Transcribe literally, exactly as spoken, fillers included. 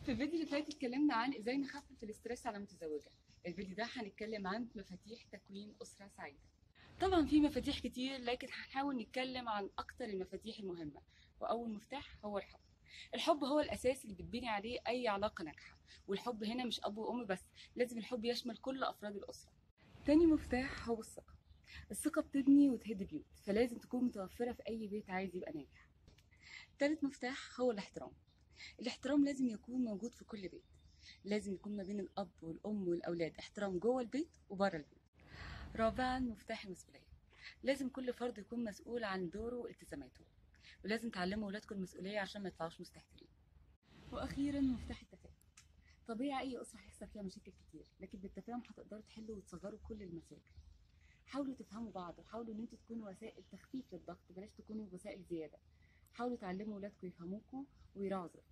في الفيديو اللي فات اتكلمنا عن ازاي نخفف الاسترس على المتزوجة. الفيديو ده هنتكلم عن مفاتيح تكوين أسرة سعيدة. طبعا في مفاتيح كتير، لكن هنحاول نتكلم عن أكتر المفاتيح المهمة. وأول مفتاح هو الحب. الحب هو الأساس اللي بتبني عليه أي علاقة ناجحة، والحب هنا مش أب وأم بس، لازم الحب يشمل كل أفراد الأسرة. تاني مفتاح هو الثقة. الثقة بتبني وتهد بيوت، فلازم تكون متوفرة في أي بيت عايز يبقى ناجح. تالت مفتاح هو الاحترام. الاحترام لازم يكون موجود في كل بيت. لازم يكون ما بين الأب والأم والأولاد احترام جوه البيت وبره البيت. رابعا مفتاح المسؤولية. لازم كل فرد يكون مسؤول عن دوره والتزاماته، ولازم تعلموا ولادكم المسؤولية عشان ما يطلعوش مستهترين. وأخيرا مفتاح التفاهم. طبيعي أي أسرة هيحصل فيها مشاكل كتير، لكن بالتفاهم هتقدروا تحلوا وتصغروا كل المشاكل. حاولوا تفهموا بعض، وحاولوا إن انتوا تكونوا وسائل تخفيف للضغط، بلاش تكونوا وسائل زيادة. حاولوا تعلموا ولادكم يفهموكوا ويراعوا ظروفكم.